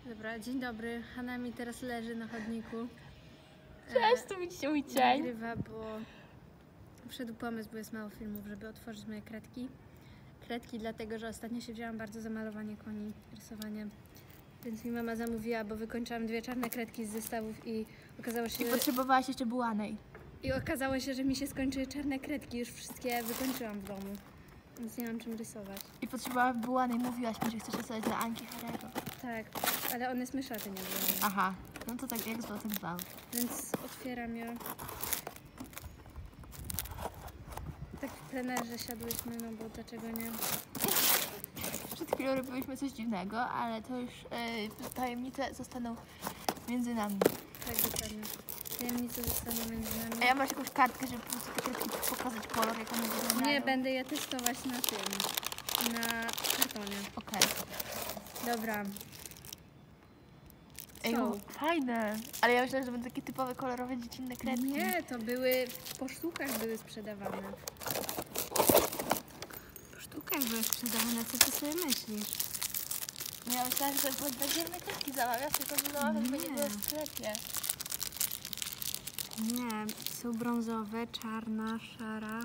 Dobra, dzień dobry. Hanna mi teraz leży na chodniku. Cześć, tu widzicie mój cień. Nagrywa, bo wszedł pomysł, bo jest mało filmów, żeby otworzyć moje kredki. Kredki dlatego, że ostatnio się wzięłam bardzo za malowanie koni, rysowanie. Więc mi mama zamówiła, bo wykończyłam 2 czarne kredki z zestawów i okazało się... I potrzebowałaś jeszcze bułanej. I okazało się, że mi się skończyły czarne kredki. Już wszystkie wykończyłam w domu. Więc nie mam czym rysować. I potrzebowałaś bułanej, mówiłaś mi, że chcesz rysować dla Anki Herrero. Tak, ale on jest myszaty, nie było. Aha, no to tak jak zwał, tak zwał. Więc otwieram ją. Tak w plenerze siadłyśmy, no bo dlaczego nie? Przed chwilą robiłyśmy coś dziwnego, ale to już tajemnice zostaną między nami. Tak, dokładnie. Tajemnice zostaną między nami. A ja masz jakąś kartkę, żeby po prostu te kredki pokazać kolor, jak one wyglądają? Nie, będę je testować na tym. Na kartonie. Okej. Dobra. Ej, Są. no, fajne. Ale ja myślałam, że będą takie typowe, kolorowe, dziecinne kredki. Nie, to były po sztukach były sprzedawane. Po sztukach były sprzedawane, co ty sobie myślisz? No ja myślałam, że to badziewne kredki zamawiasz, tylko że zamawiasz, bo nie było w sklepie. Nie, są brązowe, czarna, szara.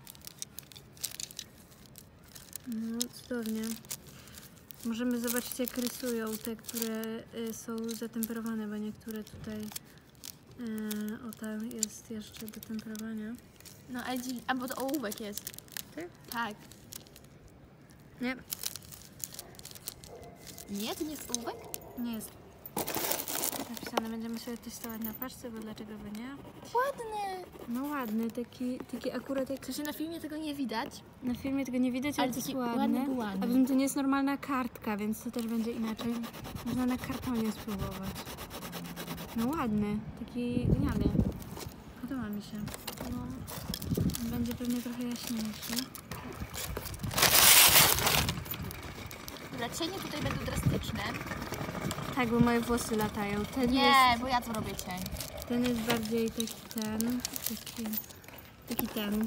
No, cudownie. Możemy zobaczyć, jak rysują te, które są zatemperowane, bo niektóre tutaj o tam jest jeszcze do temperowania. No, ale dziwnie. A bo to ołówek jest. Tak? Tak. Nie, Nie? To nie jest ołówek? nie jest napisane. Będziemy sobie testować na paczce, bo dlaczego by nie? Ładny. No ładny, taki akurat jak... W sensie na filmie tego nie widać. Na filmie tego nie widać, ale Ale to jest taki ładny. ładny był ładny. A poza tym to nie jest normalna kartka, więc to też będzie inaczej. Można na kartonie spróbować. No ładny, taki genialny. Podoba mi się. No. Będzie pewnie trochę jaśniejszy. Dla cieni tutaj będą drastyczne. Tak, bo moje włosy latają. Ten Nie, jest, bo ja to robię cień. ten jest bardziej taki ten.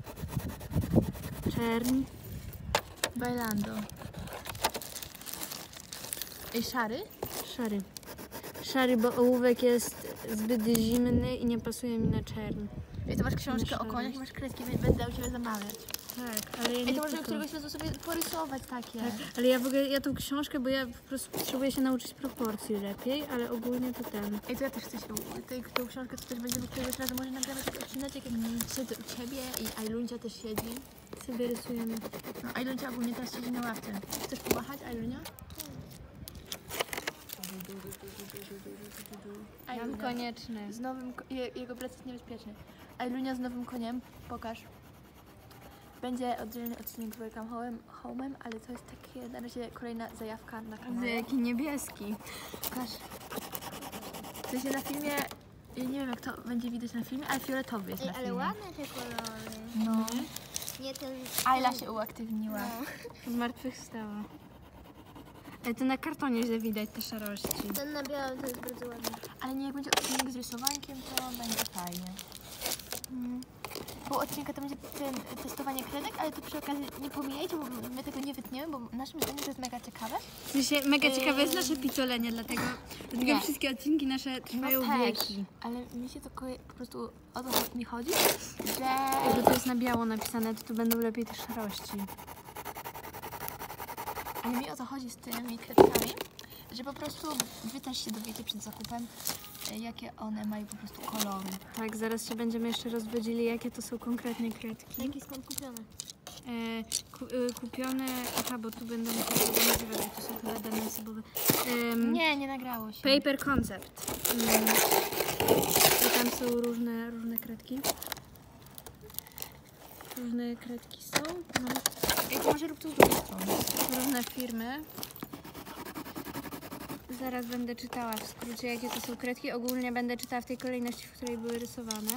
Czerń. Bailando. Ej, szary? Szary. Szary, bo ołówek jest zbyt zimny i nie pasuje mi na czerń. Ej, to masz książkę o Szary. koniach i masz kredki, więc będę u Ciebie zamawiać. Tak, ale ja Ej, nie to może tylko. któregoś razu sobie porysować takie. Tak, ale ja w ogóle, ja tą książkę, bo ja po prostu potrzebuję się nauczyć proporcji lepiej, ale ogólnie to ten. Ej, to ja też chcę się tą książkę, to też będziemy któregoś razu może nagramy taki odcineczek, jak siedzę u Ciebie i Ajluncia też siedzi. Sobie rysujemy. No, Ajluncia ogólnie teraz siedzi na ławce. Chcesz pomachać, Ajlunia? Mam konieczny. Z nowym, jego brat jest niebezpieczny. Ajlunia z nowym koniem, pokaż. Będzie oddzielny odcinek z Welcome Home'em, ale to jest takie na razie kolejna zajawka na kanale. Jaki niebieski. Pokaż. W sensie na filmie, ja nie wiem jak to będzie widać na filmie, ale fioletowy jest na filmie. Ale ładne te kolory. No. Nie ten... Ayla się uaktywniła. Zmartwychwstała. Ale to na kartonie źle widać te szarości. Ten na białym to jest bardzo ładny. Ale nie, jak będzie odcinek z rysowankiem, to będzie fajnie. Pół odcinka to będzie testowanie kredek, ale to przy okazji nie pomijajcie, bo my tego nie wytniemy, bo naszym zdaniem to jest mega ciekawe. W sensie mega ciekawe jest nasze picolenie, dlatego Nie. wszystkie odcinki nasze trwają też, wieki. ale mi się to po prostu o to mi chodzi, że... Jakby to jest na biało napisane, to tu będą lepiej te szarości. Ale mi o to chodzi z tymi kredkami, że po prostu wy też się dowiecie przed zakupem, jakie one mają po prostu kolory. Tak, zaraz się będziemy jeszcze rozwodzili, jakie to są konkretnie kredki. Jakie skąd kupione? Kupione, aha, bo tu będą nazywać, to są chyba dane osobowe. Nie nagrało się. Paper Concept. I tam są różne kredki. Różne kredki są. No. Ej, to może rób to z drugiej strony. Różne firmy. Zaraz będę czytała w skrócie, jakie to są kredki. Ogólnie będę czytała w tej kolejności, w której były rysowane.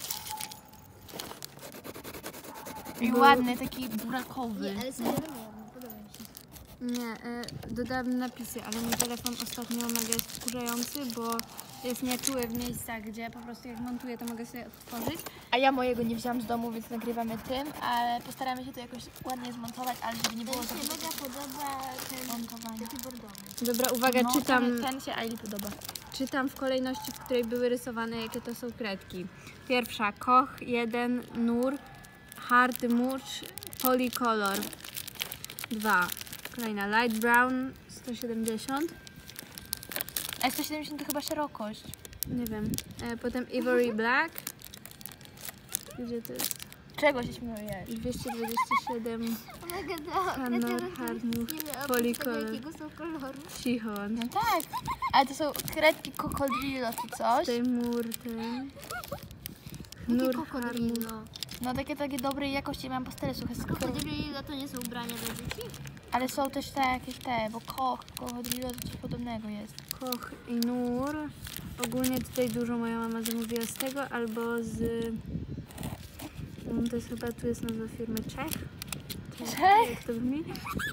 I ładny, taki burakowy. Nie, ale serio nie, podoba mi się. Nie, dodałam napisy, ale mój telefon ostatnio mega jest wkurzający, bo jest nieczuły w miejscach, gdzie po prostu jak montuję, to mogę sobie otworzyć. A ja mojego nie wziąłam z domu, więc nagrywamy tym, ale postaramy się to jakoś ładnie zmontować, ale żeby nie było Mi się mega podoba ten montowania. taki bordowy. Dobra, uwaga, No, ten się Aili podoba. czytam w kolejności, w której były rysowane, jakie to są kredki. Pierwsza Koch 1, Nur, Hard Much, Polycolor 2. Kolejna Light Brown 170. A 170 to chyba szerokość. Nie wiem. Potem Ivory Black. Gdzie to jest? Czego się śmiejesz? 227. Mega Hanor, Harnuch, Polycolor. jakiego są koloru. Cicho. No tak, ale to są kredki Cocodrillo czy coś. Tejmur, ten. Jakie Nur, kokodrilo? No takie dobrej jakości, mam pastele suche z Kokodrilo to nie są ubrania dla dzieci? ale są też te jakieś bo Cocodrillo to coś podobnego jest. Koch i Nur. Ogólnie tutaj dużo moja mama zamówiła z tego albo z... To jest chyba, tu jest nazwa firmy Czech. Czech? Jak to brzmi?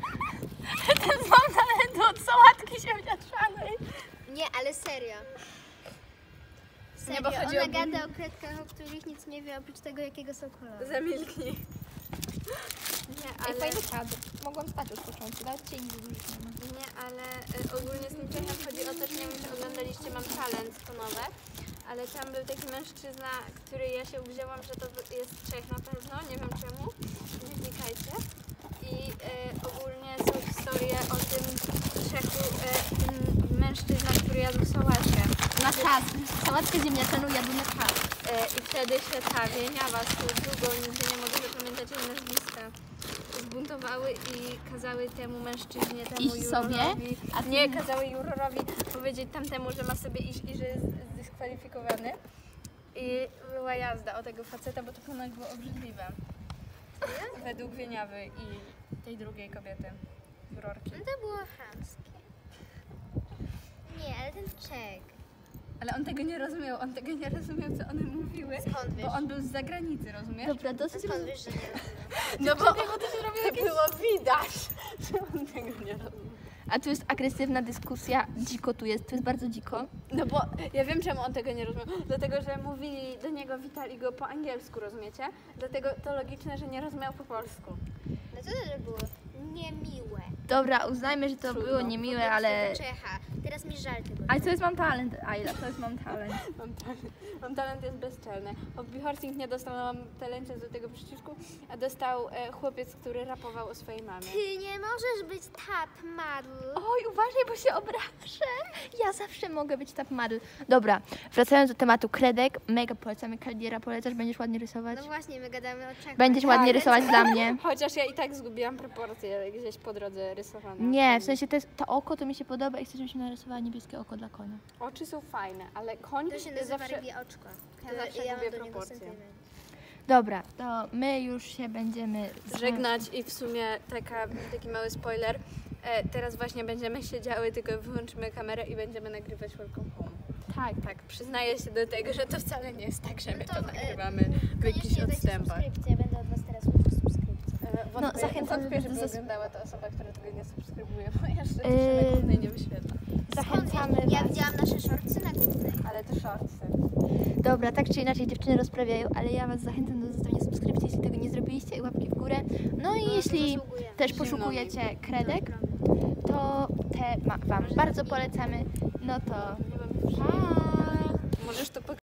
Ten mam nawet od sałatki ziemniaczanej. Nie, ale serio. Serio, Nie, bo chodzi ona o- gada o kredkach, o których nic nie wie, oprócz tego, jakiego są koloru. Zamilknij. Nie, Ej, fajny kadr. Mogłam spać od początku, nawet cień za dużych nie ma. Nie, ale ogólnie z tym Czechem chodzi o to, że nie wiem, czy oglądaliście Mam Talent, to nowe, ale tam był taki mężczyzna, który ja się uwzięłam, że to jest Czech na pewno, nie wiem czemu, nie wnikajcie. I ogólnie są historie o tym Czechu, tym mężczyzna, który jadł sałatkę. Na czas. Sałatkę ziemniaczaną jadł na czas. I wtedy się ta wieniawa z tą drugą, nigdy nie mogę zapamiętać jej nazwiska, zbuntowały i kazały temu mężczyźnie, temu Iść sobie? jurorowi, A ty nie, kazały jurorowi powiedzieć tamtemu, że ma sobie iść i że jest zdyskwalifikowany. I była jazda o tego faceta, bo to ponoć było obrzydliwe. Według wieniawy i tej drugiej kobiety, jurorki. No to było chamskie. Nie, ale ten Czech. Ale on tego nie rozumiał, co one mówiły, Skąd wiesz? bo on był z zagranicy, rozumiesz? Dobra, dosyć Skąd wiesz, że nie rozumiem? No bo to było widać, że on tego nie rozumiał. A tu jest agresywna dyskusja, dziko tu jest, to jest bardzo dziko. No bo ja wiem, czemu on tego nie rozumiał. Dlatego, że mówili do niego, witali go po angielsku, rozumiecie? Dlatego to logiczne, że nie rozumiał po polsku. No to też było niemiłe. Dobra, uznajmy, że to Trudno. było niemiłe, Wobec ale... tego Czecha. Teraz mi żal tego. Ale to jest Mam Talent, Ayla, to jest Mam Talent. Mam talent jest bezczelny. Hobby Horsing nie dostał na Mam Talencie do tego przycisku, a dostał chłopiec, który rapował o swojej mamie. Ty nie możesz być tap model. Oj, uważaj, bo się obrażę. Ja zawsze mogę być top model. Dobra, wracając do tematu kredek, mega polecamy Caldiera, polecasz, będziesz ładnie rysować? No właśnie, my gadamy o Czechach. Będziesz ładnie Tak. rysować dla mnie. Chociaż ja i tak zgubiłam proporcje gdzieś po drodze rysowane. Nie, w sensie to oko to mi się podoba i chcę, żebyś narysowała niebieskie oko dla konia. Oczy są fajne, ale koń To się jest nazywa zawsze... rybie oczko. zawsze Ja lubię mam do niego proporcje. sentyment. Dobra, to my już się będziemy żegnać i w sumie taki mały spoiler. Teraz właśnie będziemy siedziały, tylko wyłączymy kamerę i będziemy nagrywać Welcome Home. Tak, przyznaję się do tego, że to wcale nie jest tak, że my to nagrywamy w jakichś Koniecznie dajcie odstępach. subskrypcję, ja będę od was teraz uczyć subskrypcji. zachęcam wątpię, do żeby zas- oglądała to osoba, która tego nie subskrybuje, bo jeszcze to Yy, się na głównej nie wyświetla. zachęcamy Ja was. widziałam nasze shortsy na głównej. Ale te shortsy. Dobra, tak czy inaczej dziewczyny rozprawiają, ale ja was zachęcam do zostawienia subskrypcji, jeśli tego nie zrobiliście i łapki w górę. No i jeśli zasługujemy. też Zimno mi. poszukujecie kredek, to te wam bardzo polecamy. No to Nie mam pa! Możesz to